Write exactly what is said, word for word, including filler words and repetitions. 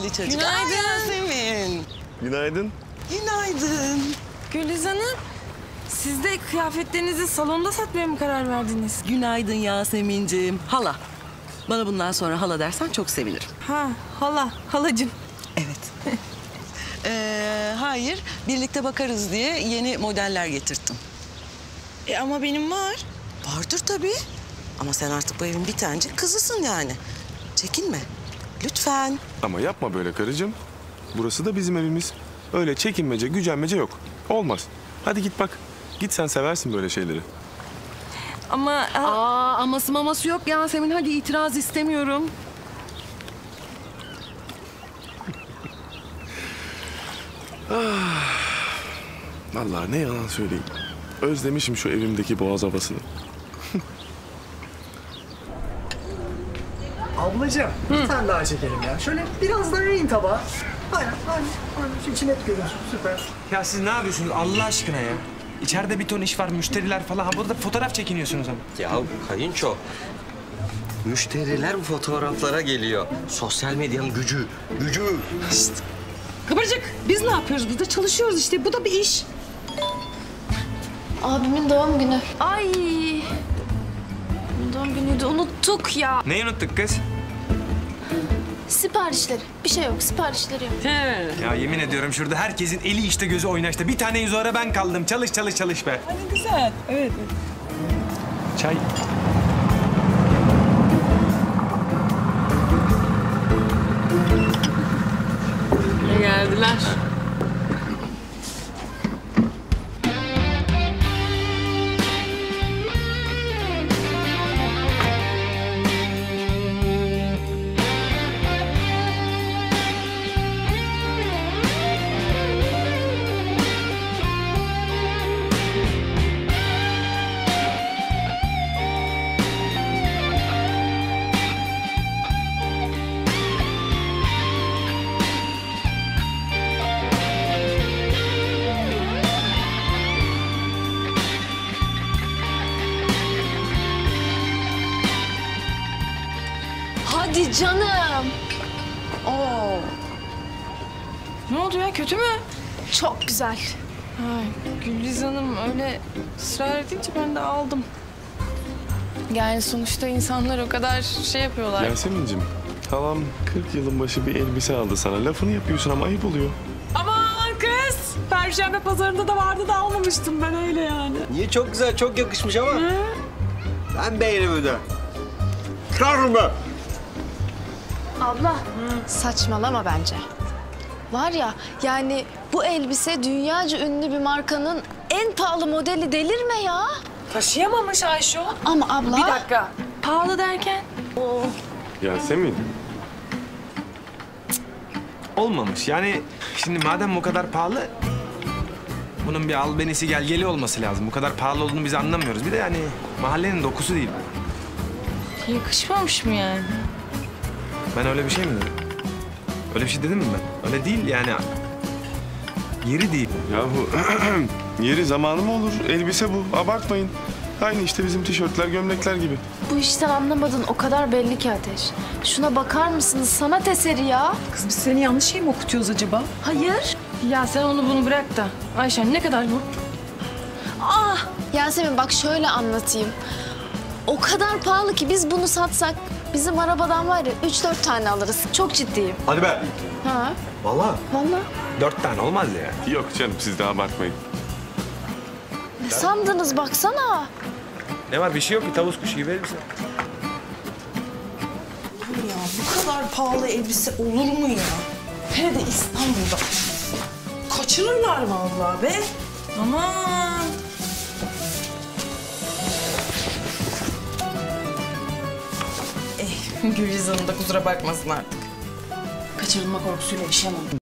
çocuk. Günaydın. Yasemin. Günaydın. Günaydın. Güliz Hanım, siz de kıyafetlerinizi salonda satmaya mı karar verdiniz? Günaydın Yasemin'ciğim. Hala. Bana bundan sonra hala dersen çok sevinirim. Ha, hala, halacığım. Evet. ee, hayır, birlikte bakarız diye yeni modeller getirttim. E ama benim var. Vardır tabii. Ama sen artık bu evin bir tanecik kızısın yani. Çekinme. Lütfen. Ama yapma böyle karıcığım. Burası da bizim evimiz. Öyle çekinmece, gücenmece yok. Olmaz. Hadi git bak. Git, sen seversin böyle şeyleri. Ama... Aa, aması maması yok Yasemin. Hadi, itiraz istemiyorum. Vallahi ne yalan söyleyeyim. Özlemişim şu evimdeki boğaz havasını. Ablacığım, bir tane daha çekelim ya. Şöyle biraz daha in tabağa. Aynen, aynen. Aynen. Şu içi net görünsün, süper. Ya siz ne yapıyorsunuz Allah aşkına ya? İçeride bir ton iş var, müşteriler falan. Ha burada fotoğraf çekiniyorsunuz ama. Ya kayınço, müşteriler bu fotoğraflara geliyor. Sosyal medyanın gücü, gücü. Şişt. Kıvırcık, biz ne yapıyoruz burada? Çalışıyoruz işte. Bu da bir iş. Abimin doğum günü. Ay. Doğum günüydü. Unuttuk ya. Neyi unuttuk kız? Siparişleri. Bir şey yok, siparişleri yok. He. Ya yemin ediyorum şurada herkesin eli işte gözü oynaşta. Bir tane yüz ara ben kaldım. Çalış çalış çalış be. Ne güzel. Evet. Çay. Geldiler. Hadi canım. Oo. Ne oldu ya? Kötü mü? Çok güzel. Ay, Güliz Hanım öyle ısrar edince ben de aldım. Yani sonuçta insanlar o kadar şey yapıyorlar. Yasemin'cim, halam kırk yılın başı bir elbise aldı sana. Lafını yapıyorsun ama ayıp oluyor. Aman kız. Perşembe pazarında da vardı da almamıştım ben öyle yani. Niye, çok güzel, çok yakışmış ama. Hı? Ben beğenemedim. Çıkarım ben. Abla, saçmalama bence. Var ya, yani bu elbise dünyaca ünlü bir markanın en pahalı modeli, delirme ya. Taşıyamamış Ayşo. Ama abla... Bir dakika. Pahalı derken? Yasemin, Olmamış. Yani şimdi madem bu kadar pahalı... Bunun bir albenisi gelgeli olması lazım. Bu kadar pahalı olduğunu biz anlamıyoruz. Bir de yani mahallenin dokusu değil. Yakışmamış mı yani? Ben öyle bir şey mi dedim? Öyle bir şey dedim mi ben? Öyle değil yani. Yeri değil. yahu yeri zamanı mı olur? Elbise bu, abartmayın. Aynı işte bizim tişörtler, gömlekler gibi. Bu işten anlamadın, o kadar belli ki Ateş. Şuna bakar mısınız? Sanat eseri ya. Kız biz seni yanlış şey mi okutuyoruz acaba? Hayır. Ya sen onu bunu bırak da. Ayşen ne kadar bu? Ah! Yasemin bak şöyle anlatayım. O kadar pahalı ki biz bunu satsak bizim arabadan var ya üç dört tane alırız. Çok ciddiyim. Hadi be. Ha? Vallahi. Vallahi. Dört tane olmaz ya. Yok canım, siz de abartmayın. Ne sandınız baksana. Ne var? Bir şey yok ki. Tavus kuşu gibi elbise. Ya bu kadar pahalı elbise olur mu ya? Hele de İstanbul'da. Kaçırırlar vallahi be. Aman. Eh, Güliz Hanım da kusura bakmasın artık. Kaçırılma korkusuyla yaşayamam.